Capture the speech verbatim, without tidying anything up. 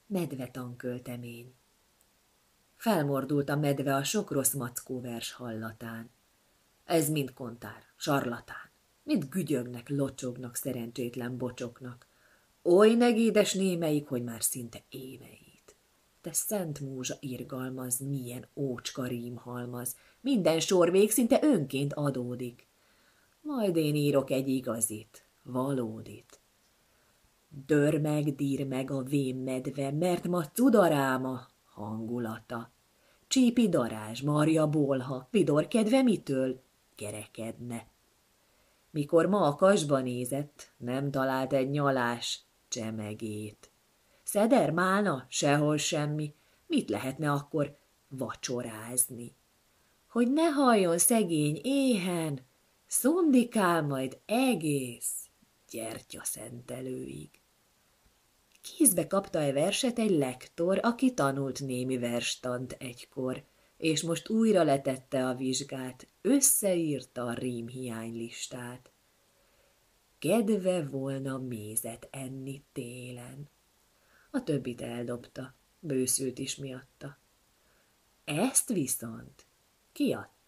Medve tanköltemény. Felmordult a medve a sok rossz mackó vers hallatán. Ez mind kontár, sarlatán, mind gügyögnek, locsognak szerencsétlen bocsoknak. Oly negédes némelyik, hogy már szinte éveit. Te szent múzsa irgalmaz, milyen ócska rímhalmaz, minden sorvég szinte önként adódik. Majd én írok egy igazit, valódit. Dör meg, dír meg a vén medve, mert ma cudaráma hangulata. Csípi darázs, marja bolha, vidor kedve mitől kerekedne. Mikor ma a kasba nézett, nem talált egy nyalás csemegét. Szeder málna, sehol semmi, mit lehetne akkor vacsorázni? Hogy ne halljon szegény éhen, szundikál majd egész gyertyaszentelőig. Kézbe kapta e verset egy lektor, aki tanult némi verstant egykor, és most újra letette a vizsgát, összeírta a rímhiánylistát. Kedve volna mézet enni télen. A többit eldobta, bőszült is miatta. Ezt viszont kiadta.